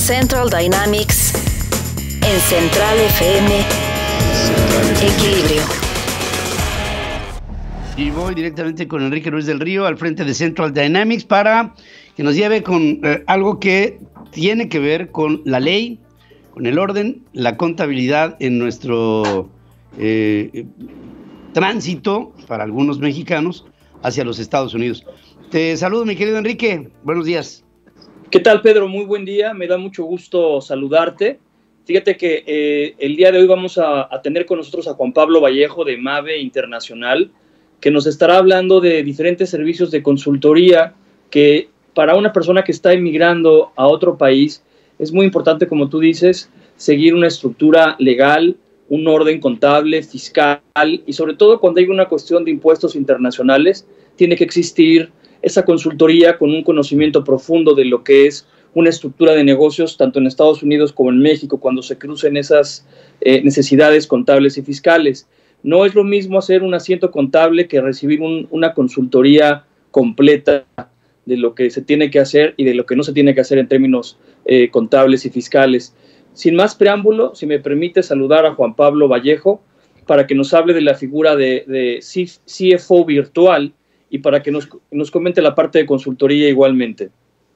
Central Dynamics en Central FM. Equilibrio. Y voy directamente con Enrique Ruiz del Río al frente de Central Dynamics para que nos lleve con algo que tiene que ver con la ley, con el orden, la contabilidad en nuestro tránsito para algunos mexicanos hacia los Estados Unidos. Te saludo, mi querido Enrique. Buenos días. ¿Qué tal, Pedro? Muy buen día. Me da mucho gusto saludarte. Fíjate que el día de hoy vamos a tener con nosotros a Juan Pablo Vallejo de MAVE Internacional, que nos estará hablando de diferentes servicios de consultoría que para una persona que está emigrando a otro país es muy importante, como tú dices, seguir una estructura legal, un orden contable, fiscal, y sobre todo cuando hay una cuestión de impuestos internacionales, tiene que existir esa consultoría con un conocimiento profundo de lo que es una estructura de negocios, tanto en Estados Unidos como en México, cuando se crucen esas necesidades contables y fiscales. No es lo mismo hacer un asiento contable que recibir una consultoría completa de lo que se tiene que hacer y de lo que no se tiene que hacer en términos contables y fiscales. Sin más preámbulo, si me permite saludar a Juan Pablo Vallejo para que nos hable de la figura de CFO virtual y para que nos comente la parte de consultoría igualmente.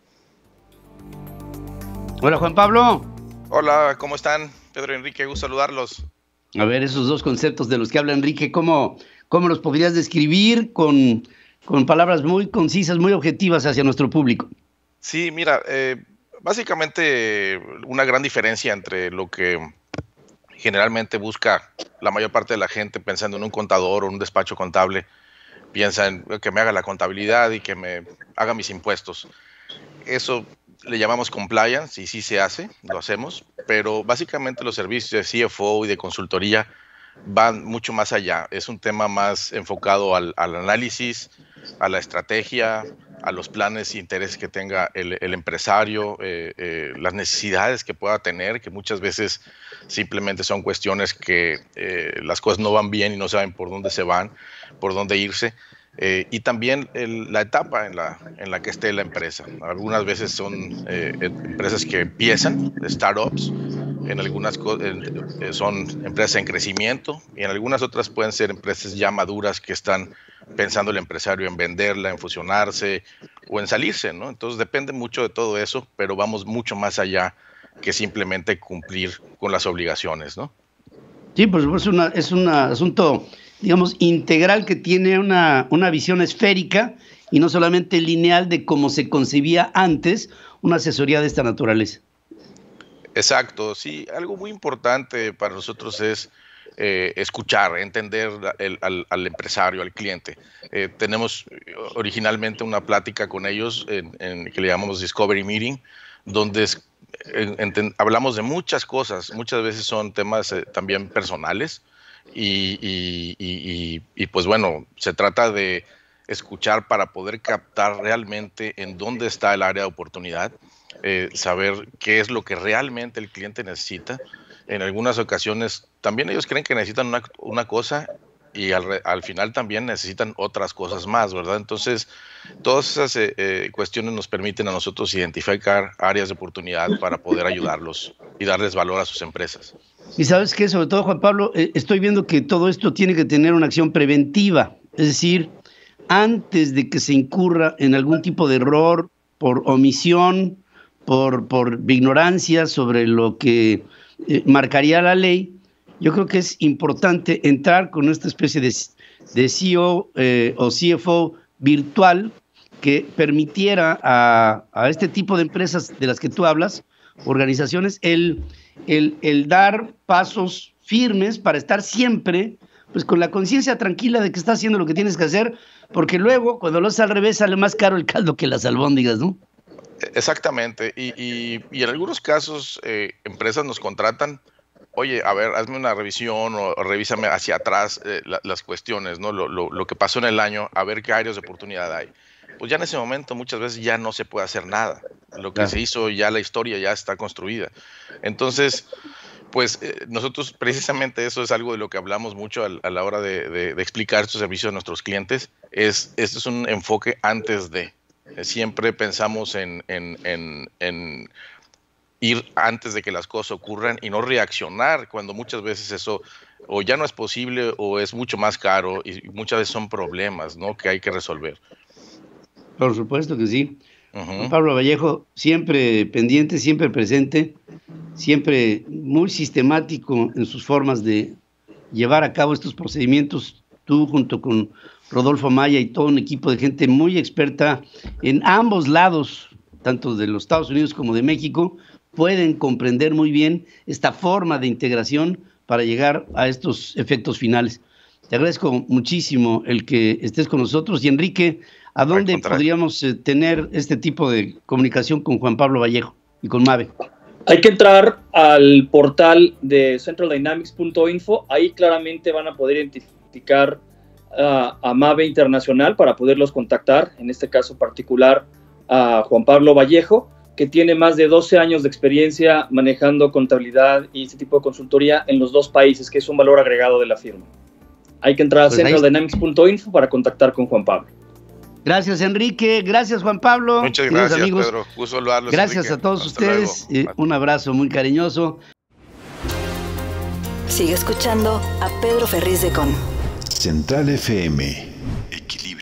Hola, Juan Pablo. Hola, ¿cómo están? Pedro y Enrique, gusto saludarlos. A ver, esos dos conceptos de los que habla Enrique, ¿cómo los podrías describir con palabras muy concisas, muy objetivas hacia nuestro público? Sí, mira, básicamente una gran diferencia entre lo que generalmente busca la mayor parte de la gente pensando en un contador o un despacho contable, piensa en que me haga la contabilidad y que me haga mis impuestos. Eso le llamamos compliance y sí se hace, lo hacemos, pero básicamente los servicios de CFO y de consultoría van mucho más allá. Es un tema más enfocado al análisis, a la estrategia, a los planes e intereses que tenga el empresario, las necesidades que pueda tener, que muchas veces simplemente son cuestiones que las cosas no van bien y no saben por dónde se van, por dónde irse. Y también la etapa en la que esté la empresa. Algunas veces son empresas que empiezan, startups, en algunas son empresas en crecimiento y en algunas otras pueden ser empresas ya maduras que están pensando el empresario en venderla, en fusionarse o en salirse, ¿no? Entonces depende mucho de todo eso, pero vamos mucho más allá que simplemente cumplir con las obligaciones, ¿no? Sí, por supuesto, es un asunto, digamos, integral que tiene una visión esférica y no solamente lineal de cómo se concebía antes una asesoría de esta naturaleza. Exacto, sí, algo muy importante para nosotros es escuchar, entender al empresario, al cliente. Tenemos originalmente una plática con ellos que le llamamos Discovery Meeting, donde hablamos de muchas cosas, muchas veces son temas también personales y pues bueno, se trata de escuchar para poder captar realmente en dónde está el área de oportunidad, saber qué es lo que realmente el cliente necesita. En algunas ocasiones también ellos creen que necesitan una cosa y al final también necesitan otras cosas más, ¿verdad? Entonces, todas esas cuestiones nos permiten a nosotros identificar áreas de oportunidad para poder ayudarlos y darles valor a sus empresas. Y sabes qué, sobre todo, Juan Pablo, estoy viendo que todo esto tiene que tener una acción preventiva, es decir, antes de que se incurra en algún tipo de error por omisión, por ignorancia sobre lo que marcaría la ley, yo creo que es importante entrar con esta especie de CEO o CFO virtual que permitiera a este tipo de empresas de las que tú hablas, organizaciones, el dar pasos firmes para estar siempre pues con la conciencia tranquila de que estás haciendo lo que tienes que hacer, porque luego cuando lo haces al revés sale más caro el caldo que las albóndigas, ¿no? Exactamente, y en algunos casos empresas nos contratan, oye, a ver, hazme una revisión o revísame hacia atrás las cuestiones, ¿no? Lo que pasó en el año, a ver qué áreas de oportunidad hay. Pues ya en ese momento muchas veces ya no se puede hacer nada. Lo que se hizo, ya la historia ya está construida. Entonces, pues nosotros precisamente eso es algo de lo que hablamos mucho a la hora de explicar estos servicios a nuestros clientes. Esto es un enfoque antes de. Siempre pensamos en ir antes de que las cosas ocurran y no reaccionar cuando muchas veces eso o ya no es posible o es mucho más caro y muchas veces son problemas, ¿no?, que hay que resolver. Por supuesto que sí. Juan Pablo Vallejo, siempre pendiente, siempre presente, siempre muy sistemático en sus formas de llevar a cabo estos procedimientos, tú junto con Rodolfo Maya y todo un equipo de gente muy experta en ambos lados, tanto de los Estados Unidos como de México, pueden comprender muy bien esta forma de integración para llegar a estos efectos finales. Te agradezco muchísimo el que estés con nosotros. Y Enrique, ¿a dónde podríamos tener este tipo de comunicación con Juan Pablo Vallejo y con Mave? Hay que entrar al portal de centraldynamics.info. Ahí claramente van a poder identificar a Mave Internacional para poderlos contactar, en este caso particular a Juan Pablo Vallejo, que tiene más de 12 años de experiencia manejando contabilidad y este tipo de consultoría en los dos países, que es un valor agregado de la firma. Hay que entrar a centraldynamics.info para contactar con Juan Pablo. Gracias, Enrique. Gracias, Juan Pablo. Muchas gracias, amigos. Pedro. Gusto saludarlos. Gracias, Enrique. A todos ustedes. Un abrazo muy cariñoso. Sigue escuchando a Pedro Ferriz de Con Central FM. Equilibrio.